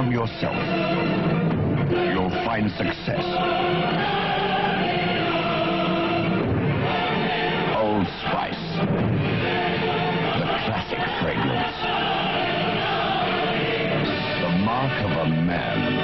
Charm yourself. You'll find success. Old Spice. The classic fragrance. The mark of a man.